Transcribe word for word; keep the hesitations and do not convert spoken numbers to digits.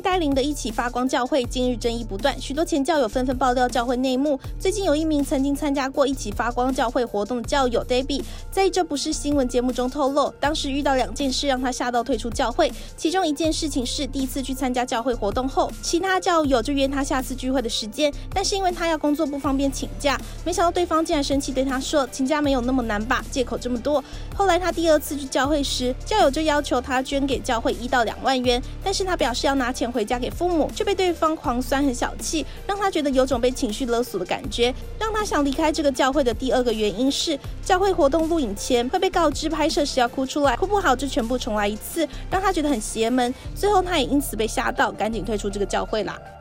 带领的一起发光教会近日争议不断，许多前教友纷纷爆料教会内幕。最近有一名曾经参加过一起发光教会活动的教友 Debbie， 在这不是新闻节目中透露，当时遇到两件事让他吓到退出教会。其中一件事情是第一次去参加教会活动后，其他教友就约他下次聚会的时间，但是因为他要工作不方便请假，没想到对方竟然生气对他说请假没有那么难吧，借口这么多。后来他第二次去教会时，教友就要求他捐给教会一到两万元，但是他表示要拿钱回家给父母，却被对方狂酸很小气，让他觉得有种被情绪勒索的感觉。让他想离开这个教会的第二个原因是，教会活动录影前会被告知拍摄时要哭出来，哭不好就全部重来一次，让他觉得很邪门。最后他也因此被吓到，赶紧退出这个教会啦。